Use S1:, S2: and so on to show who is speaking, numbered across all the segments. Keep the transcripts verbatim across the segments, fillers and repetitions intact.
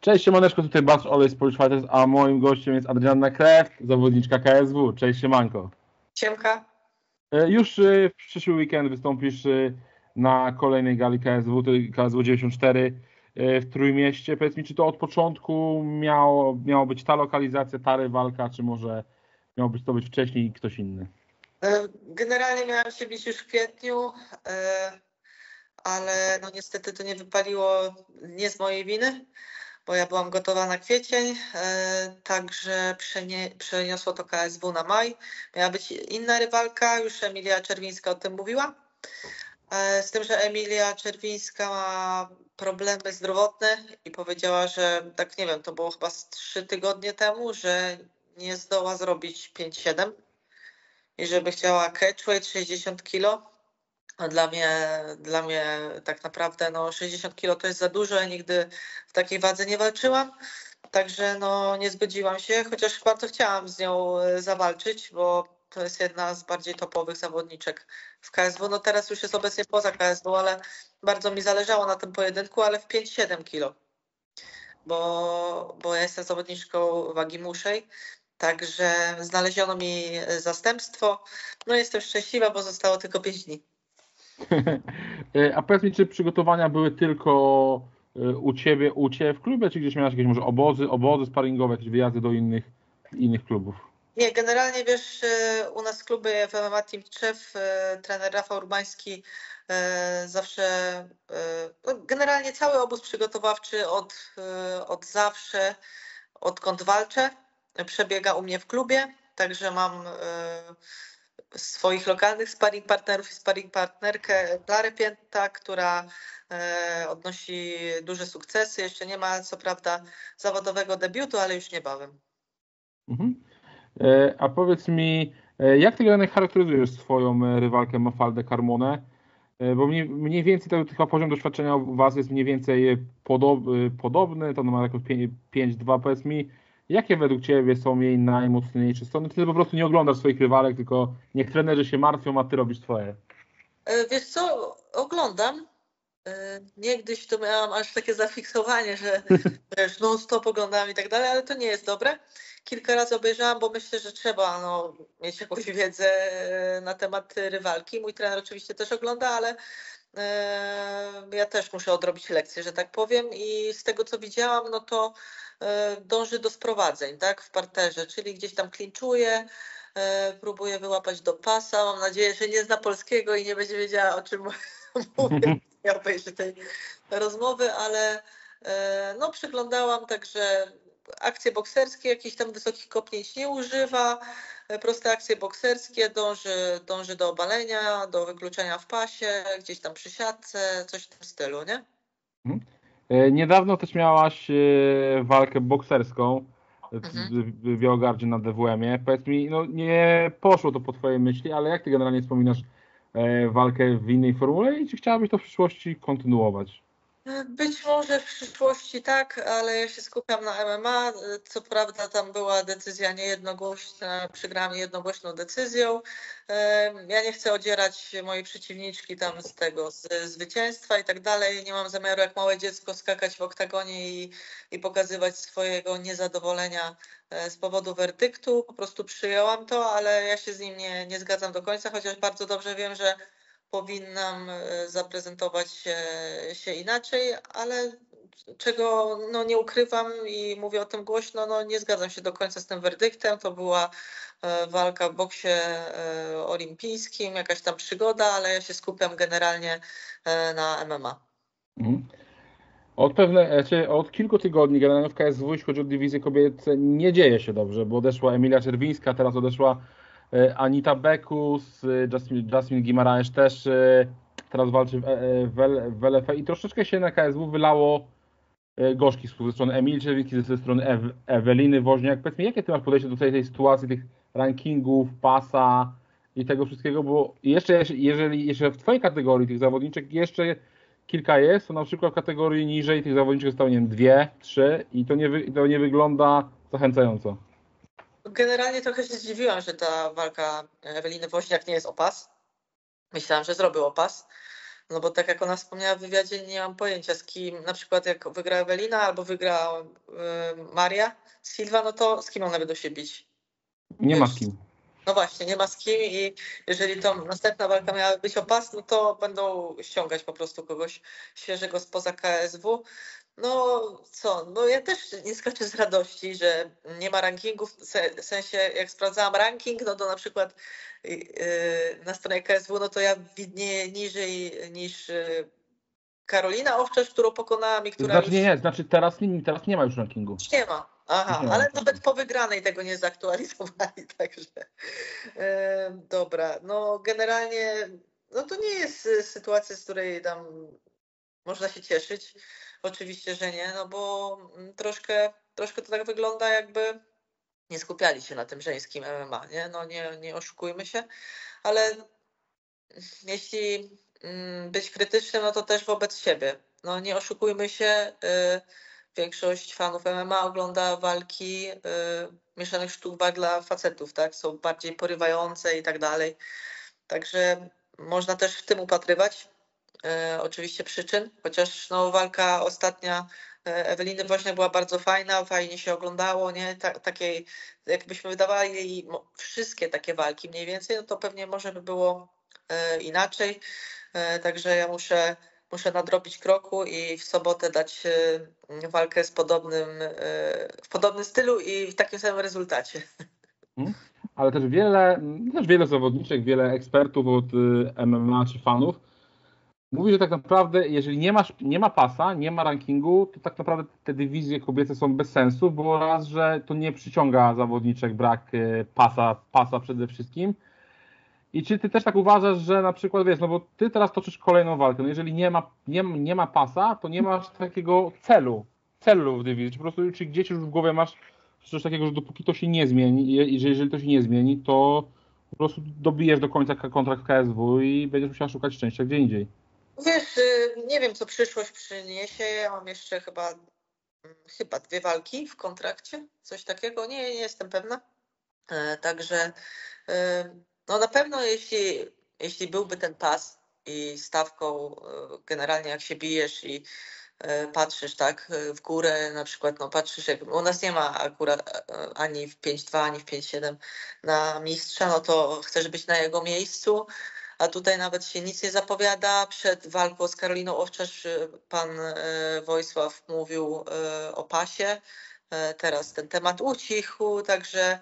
S1: Cześć, siemaneczko, tutaj Batch Always Polish Fighters, a moim gościem jest Adrianna Krew, zawodniczka K S W. Cześć, siemanko.
S2: Siemka.
S1: Już w przyszły weekend wystąpisz na kolejnej gali K S W, K S W dziewięćdziesiąt cztery w Trójmieście. Powiedz mi, czy to od początku miało, miało być ta lokalizacja, ta rywalka, czy może miało być to być wcześniej ktoś inny?
S2: Generalnie miałam się bić już w kwietniu, ale no niestety to nie wypaliło nie z mojej winy, bo ja byłam gotowa na kwiecień, także przenie, przeniosło to K S W na maj. Miała być inna rywalka, już Emilia Czerwińska o tym mówiła. Z tym, że Emilia Czerwińska ma problemy zdrowotne i powiedziała, że tak nie wiem, to było chyba z trzy tygodnie temu, że nie zdoła zrobić pięć siedem i żeby chciała catchweight sześćdziesiąt kilo. No dla mnie, dla mnie tak naprawdę no sześćdziesiąt kilo to jest za dużo, ja nigdy w takiej wadze nie walczyłam, także no nie zgodziłam się, chociaż bardzo chciałam z nią zawalczyć, bo to jest jedna z bardziej topowych zawodniczek w K S W. No teraz już jest obecnie poza K S W, ale bardzo mi zależało na tym pojedynku, ale w pięć siedem kilo, bo, bo ja jestem zawodniczką wagi muszej. Także znaleziono mi zastępstwo. No jestem szczęśliwa, bo zostało tylko pięć dni.
S1: A powiedz mi, czy przygotowania były tylko u Ciebie, u Ciebie w klubie, czy gdzieś miałeś jakieś może obozy, obozy sparingowe, jakieś wyjazdy do innych, innych klubów?
S2: Nie, generalnie wiesz, u nas w klubie w M M A Team Trzew trener Rafał Urbański zawsze, no generalnie cały obóz przygotowawczy od, od zawsze, odkąd walczę, przebiega u mnie w klubie, także mam swoich lokalnych sparring partnerów i sparring partnerkę Klarę Pięta, która odnosi duże sukcesy. Jeszcze nie ma co prawda zawodowego debiutu, ale już niebawem.
S1: Mhm. A powiedz mi, jak ty generalnie charakteryzujesz swoją rywalkę Mafaldę Carmonę? Bo mniej, mniej więcej to chyba poziom doświadczenia u was jest mniej więcej podob, podobny, to ma jakoś pięć dwa. Powiedz mi, jakie według Ciebie są jej najmocniejsze strony? Ty po prostu nie oglądasz swoich rywalek, tylko niech trenerzy się martwią, a ty robisz twoje.
S2: Wiesz co, oglądam. Niegdyś to miałam aż takie zafiksowanie, że wiesz, non stop oglądam i tak dalej, ale to nie jest dobre. Kilka razy obejrzałam, bo myślę, że trzeba no, mieć jakąś wiedzę na temat rywalki. Mój trener oczywiście też ogląda, ale e, ja też muszę odrobić lekcję, że tak powiem. I z tego co widziałam, no to e, dąży do sprowadzeń, tak, w parterze, czyli gdzieś tam klinczuje, e, próbuje wyłapać do pasa. Mam nadzieję, że nie zna polskiego i nie będzie wiedziała, o czym mówię. Ja obejrzę tej rozmowy, ale e, no przyglądałam, także akcje bokserskie, jakichś tam wysokich kopnięć nie używa, proste akcje bokserskie, dąży, dąży do obalenia, do wykluczenia w pasie, gdzieś tam przy siatce, coś w tym stylu, nie?
S1: Niedawno też miałaś walkę bokserską
S2: Mhm.
S1: w Białogardzie na D W M-ie. Powiedz mi, no nie poszło to po Twojej myśli, ale jak Ty generalnie wspominasz walkę w innej formule i czy chciałabyś to w przyszłości kontynuować?
S2: Być może w przyszłości tak, ale ja się skupiam na M M A. Co prawda tam była decyzja niejednogłośna, przegrałam niejednogłośną decyzją. Ja nie chcę odzierać mojej przeciwniczki tam z tego, z zwycięstwa i tak dalej. Nie mam zamiaru jak małe dziecko skakać w oktagonie i, i pokazywać swojego niezadowolenia z powodu werdyktu. Po prostu przyjęłam to, ale ja się z nim nie, nie zgadzam do końca, chociaż bardzo dobrze wiem, że powinnam zaprezentować się, się inaczej, ale czego no, nie ukrywam i mówię o tym głośno, no, nie zgadzam się do końca z tym werdyktem. To była walka w boksie olimpijskim, jakaś tam przygoda, ale ja się skupiam generalnie na M M A.
S1: Mhm. Od, pewne, od kilku tygodni generalnie w K S W, jeśli chodzi o dywizję kobiet, nie dzieje się dobrze, bo odeszła Emilia Czerwińska, teraz odeszła Anita Bekus, Jasmine, Jasmine Guimaraes też teraz walczy w L F A i troszeczkę się na K S W wylało gorzkich słów ze strony Emilii Czerwińskiej, ze strony Ew Eweliny Woźniak. Powiedz mi, jakie Ty masz podejście do tej, tej sytuacji, tych rankingów, pasa i tego wszystkiego, bo jeszcze, jeżeli jeszcze w Twojej kategorii tych zawodniczek jeszcze kilka jest, to na przykład w kategorii niżej tych zawodniczek zostało, nie wiem, dwie, trzy i to nie, wy, to nie wygląda zachęcająco.
S2: Generalnie trochę się zdziwiłam, że ta walka Eweliny Woźniak nie jest o pas. Myślałam, że zrobił o pas. No bo tak jak ona wspomniała w wywiadzie, nie mam pojęcia z kim, na przykład jak wygra Ewelina albo wygra y, Maria Silva, no to z kim one będą się bić?
S1: Nie ma
S2: Wiesz,
S1: z kim.
S2: no właśnie, nie ma z kim i jeżeli to następna walka miała być o pas, no to będą ściągać po prostu kogoś świeżego spoza K S W. No co, no ja też nie skaczę z radości, że nie ma rankingów, w sensie jak sprawdzałam ranking, no to na przykład yy, na stronie K S W, no to ja widnieję niżej niż yy, Karolina Owczarz, którą pokonałam i która
S1: Znaczy
S2: już
S1: nie, nie, znaczy teraz nie, teraz nie ma już rankingu.
S2: już nie ma.
S1: Już
S2: Aha,
S1: nie ma
S2: ale
S1: rankingu.
S2: nawet po wygranej tego nie zaktualizowali, także e, dobra. No generalnie no to nie jest y, sytuacja, z której tam można się cieszyć. Oczywiście, że nie, no bo mm, troszkę, troszkę to tak wygląda, jakby nie skupiali się na tym żeńskim M M A, nie? No nie, nie oszukujmy się, ale jeśli mm, być krytycznym, no to też wobec siebie. No nie oszukujmy się, y, większość fanów M M A ogląda walki y, mieszanych sztuk walk dla facetów, tak? Są bardziej porywające i tak dalej. Także można też w tym upatrywać e, oczywiście przyczyn, chociaż no, walka ostatnia e, Eweliny Woźniak była bardzo fajna, fajnie się oglądało, nie? Ta, takiej, jakbyśmy wydawali jej wszystkie takie walki mniej więcej, no to pewnie może by było e, inaczej. E, także ja muszę, muszę nadrobić kroku i w sobotę dać e, walkę z podobnym, e, w podobnym stylu i w takim samym rezultacie.
S1: Mhm. Ale też wiele, też wiele zawodniczek, wiele ekspertów od y, M M A czy fanów mówi, że tak naprawdę jeżeli nie, masz, nie ma pasa, nie ma rankingu, to tak naprawdę te dywizje kobiece są bez sensu, bo raz, że to nie przyciąga zawodniczek brak y, pasa, pasa przede wszystkim. I czy ty też tak uważasz, że na przykład, wiesz, no bo ty teraz toczysz kolejną walkę, no jeżeli nie ma, nie, nie ma pasa, to nie masz takiego celu, celu w dywizji, czy po prostu czy gdzieś już w głowie masz coś takiego, że dopóki to się nie zmieni i że jeżeli to się nie zmieni, to po prostu dobijesz do końca kontrakt w K S W i będziesz musiał szukać szczęścia gdzie indziej.
S2: Wiesz, y, nie wiem, co przyszłość przyniesie. Ja mam jeszcze chyba, mm, chyba dwie walki w kontrakcie, coś takiego. Nie, nie jestem pewna. E, Także e, no na pewno jeśli, jeśli byłby ten pas i stawką e, generalnie jak się bijesz i e, patrzysz tak e, w górę, na przykład no patrzysz, jak u nas nie ma akurat e, ani w pięć dwa, ani w pięć siedem na mistrza, no to chcesz być na jego miejscu, a tutaj nawet się nic nie zapowiada. Przed walką z Karoliną Owczarz e, pan e, Wojsław mówił e, o pasie. E, Teraz ten temat ucichł, także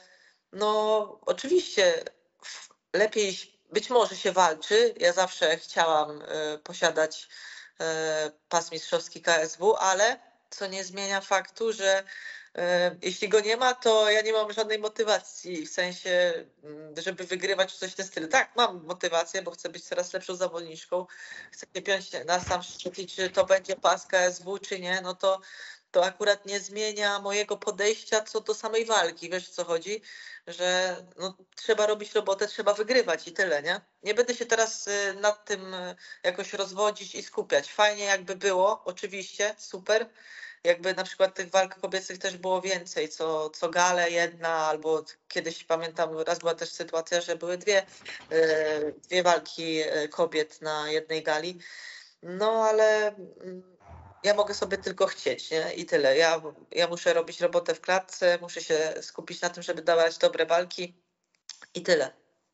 S2: no, oczywiście f- lepiej być może się walczy. Ja zawsze chciałam e, posiadać e, pas mistrzowski K S W, ale co nie zmienia faktu, że e, jeśli go nie ma, to ja nie mam żadnej motywacji, w sensie, mm, żeby wygrywać czy coś w tym stylu. Tak, mam motywację, bo chcę być coraz lepszą zawodniczką, chcę nie piąć na sam szczyt, i czy to będzie pas K S W, czy nie, no to to akurat nie zmienia mojego podejścia co do samej walki. Wiesz, o co chodzi? Że no, trzeba robić robotę, trzeba wygrywać i tyle, nie? Nie będę się teraz y, nad tym y, jakoś rozwodzić i skupiać. Fajnie jakby było, oczywiście, super. Jakby na przykład tych walk kobiecych też było więcej, co, co gale jedna, albo kiedyś pamiętam, raz była też sytuacja, że były dwie, y, dwie walki y, kobiet na jednej gali. No ale mm, ja mogę sobie tylko chcieć, nie? I tyle. Ja, ja muszę robić robotę w klatce, muszę się skupić na tym, żeby dawać dobre walki i tyle.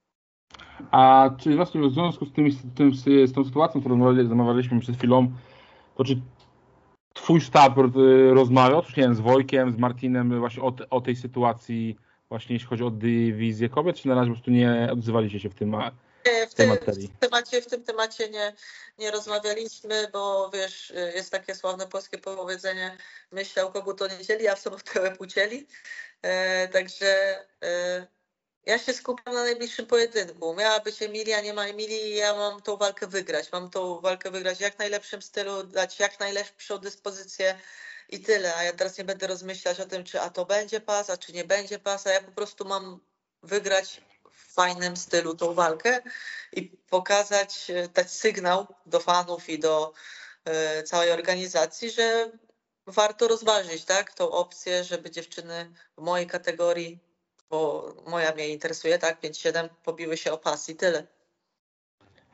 S1: A czy właśnie w związku z, tym, z, tym, z tą sytuacją, którą rozmawialiśmy przed chwilą, to czy twój sztab y, rozmawiał, czy nie wiem, z Wojkiem, z Martinem właśnie o, o tej sytuacji, właśnie jeśli chodzi o dywizję kobiet, czy na razie po prostu nie odzywaliście się w tym,
S2: Nie, W,
S1: w tej
S2: ty,
S1: materii?
S2: w, temacie, w tym temacie nie, nie rozmawialiśmy, bo wiesz, jest takie sławne polskie powiedzenie: myślał kogut to nie dzieli, a w sobotę łeb ucięli. E, także e, ja się skupiam na najbliższym pojedynku. Miała być Emilia, nie ma Emilii i ja mam tą walkę wygrać. Mam tą walkę wygrać w jak najlepszym stylu, dać jak najlepszą dyspozycję i tyle. A ja teraz nie będę rozmyślać o tym, czy a to będzie pas, a czy nie będzie pas, a ja po prostu mam wygrać w fajnym stylu tą walkę i pokazać, e, dać sygnał do fanów i do e, całej organizacji, że warto rozważyć, tak, tą opcję, żeby dziewczyny w mojej kategorii, bo moja mnie interesuje, tak, pięć siedem, pobiły się o pas i tyle.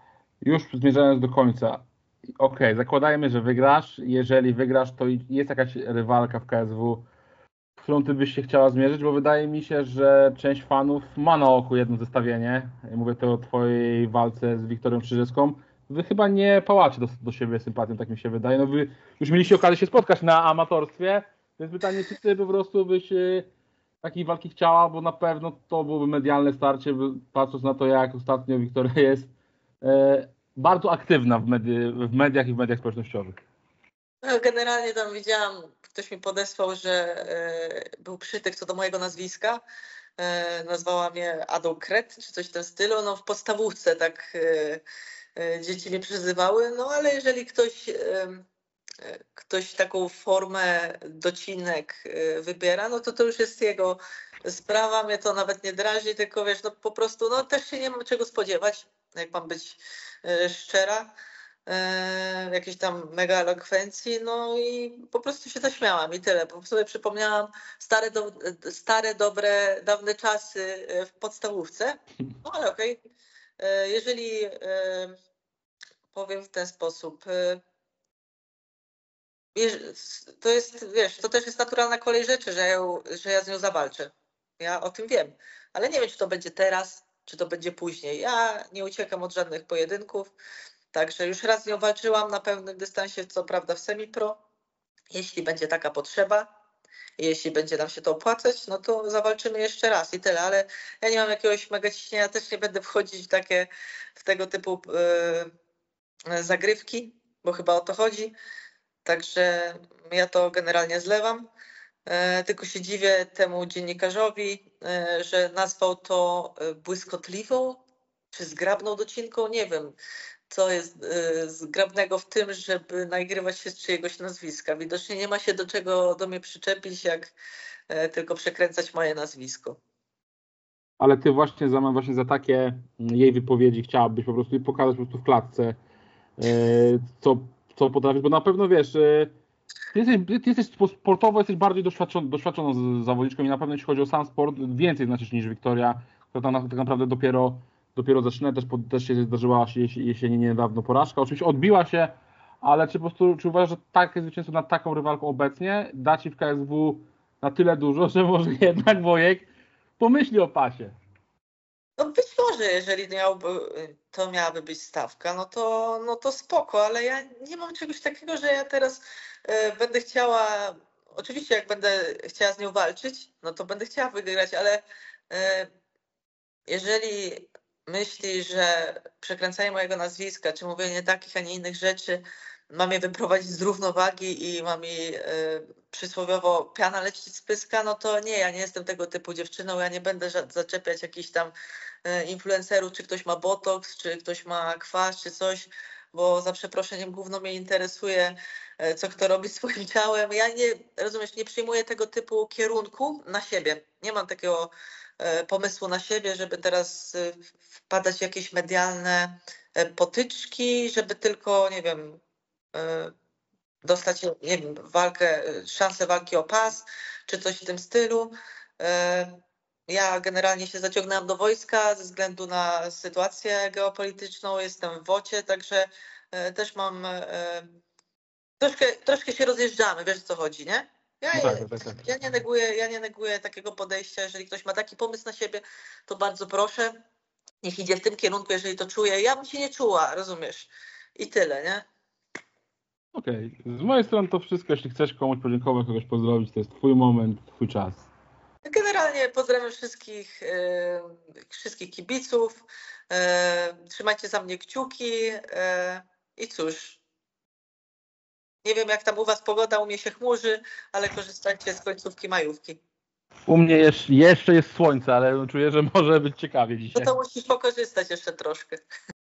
S1: Już zmierzając do końca. Okej, okay, zakładajmy, że wygrasz. Jeżeli wygrasz, to jest jakaś rywalka w K S W, z którą ty byś się chciała zmierzyć, bo wydaje mi się, że część fanów ma na oku jedno zestawienie. Mówię to o twojej walce z Wiktorią Krzyżewską. Wy chyba nie pałacie do, do siebie sympatią, tak mi się wydaje. No wy już mieliście okazję się spotkać na amatorstwie, więc pytanie, czy ty po prostu byś e, takiej walki chciała, bo na pewno to byłoby medialne starcie, patrząc na to, jak ostatnio Wiktoria jest e, bardzo aktywna w, medi w mediach i w mediach społecznościowych.
S2: No, generalnie tam widziałam, ktoś mi podesłał, że e, był przytyk co do mojego nazwiska. E, nazwała mnie Adą Kret, czy coś w tym stylu. No w podstawówce tak e, e, dzieci mnie przyzywały, no ale jeżeli ktoś, e, ktoś taką formę docinek e, wybiera, no to to już jest jego sprawa, mnie to nawet nie drażni, tylko wiesz, no po prostu no też się nie mam czego spodziewać, jak mam być e, szczera. E, jakiejś tam mega elokwencji, no i po prostu się zaśmiałam i tyle. Po sobie przypomniałam stare, do, stare dobre, dawne czasy w podstawówce, no ale okej. Okay. Jeżeli e, powiem w ten sposób, e, to jest, wiesz, to też jest naturalna kolej rzeczy, że ja, że ja z nią zawalczę. Ja o tym wiem, ale nie wiem, czy to będzie teraz, czy to będzie później. Ja nie uciekam od żadnych pojedynków. Także już raz z nią walczyłam na pewnym dystansie, co prawda w semi-pro. Jeśli będzie taka potrzeba, jeśli będzie nam się to opłacać, no to zawalczymy jeszcze raz i tyle, ale ja nie mam jakiegoś mega ciśnienia, też nie będę wchodzić w takie, w tego typu yy, zagrywki, bo chyba o to chodzi. Także ja to generalnie zlewam. Yy, tylko się dziwię temu dziennikarzowi, yy, że nazwał to błyskotliwą czy zgrabną docinką, nie wiem. Co jest y, zgrabnego w tym, żeby nagrywać się z czyjegoś nazwiska. Widocznie nie ma się do czego do mnie przyczepić, jak y, tylko przekręcać moje nazwisko.
S1: Ale ty właśnie za, właśnie za takie jej wypowiedzi chciałabyś po prostu pokazać po prostu w klatce, y, co, co potrafisz, bo na pewno wiesz, y, ty jesteś, ty jesteś sportowo, jesteś bardziej doświadczony, doświadczoną zawodniczką i na pewno jeśli chodzi o sam sport, więcej znaczysz niż Wiktoria, która tam tak naprawdę dopiero, dopiero zaczyna, też, też się zdarzyła jesieninie niedawno porażka. Oczywiście odbiła się, ale czy po prostu, czy uważasz, że takie zwycięstwo nad taką rywalką obecnie da ci w K S W na tyle dużo, że może jednak Wojek pomyśli o pasie?
S2: No być może, jeżeli miałby, to miałaby być stawka, no to, no to spoko, ale ja nie mam czegoś takiego, że ja teraz y, będę chciała, oczywiście jak będę chciała z nią walczyć, no to będę chciała wygrać, ale y, jeżeli myśli, że przekręcanie mojego nazwiska, czy mówienie takich, a nie innych rzeczy ma mnie wyprowadzić z równowagi i ma mi y, przysłowiowo piana lecieć z pyska, no to nie, ja nie jestem tego typu dziewczyną, ja nie będę zaczepiać jakichś tam y, influencerów, czy ktoś ma botoks, czy ktoś ma kwas, czy coś, bo za przeproszeniem gówno mnie interesuje, y, co kto robi z swoim ciałem. Ja nie, rozumiesz, nie przyjmuję tego typu kierunku na siebie. Nie mam takiego pomysłu na siebie, żeby teraz wpadać w jakieś medialne potyczki, żeby tylko, nie wiem, dostać, nie wiem, walkę, szansę walki o pas, czy coś w tym stylu. Ja generalnie się zaciągnęłam do wojska ze względu na sytuację geopolityczną, jestem w wocie, także też mam, troszkę, troszkę się rozjeżdżamy, wiesz o co chodzi, nie? Ja,
S1: No tak, tak, tak.
S2: ja, nie neguję, ja nie neguję takiego podejścia. Jeżeli ktoś ma taki pomysł na siebie, to bardzo proszę, niech idzie w tym kierunku, jeżeli to czuje. Ja bym się nie czuła, rozumiesz? I tyle, nie?
S1: Okej, okay. Z mojej strony to wszystko. Jeśli chcesz komuś podziękować, kogoś pozdrowić, to jest twój moment, twój czas.
S2: Generalnie pozdrawiam wszystkich, yy, wszystkich kibiców. Yy, trzymajcie za mnie kciuki yy, i cóż. Nie wiem, jak tam u was pogoda, u mnie się chmurzy, ale korzystajcie z końcówki majówki.
S1: U mnie jeszcze jest słońce, ale czuję, że może być ciekawie dzisiaj.
S2: No to musisz pokorzystać jeszcze troszkę.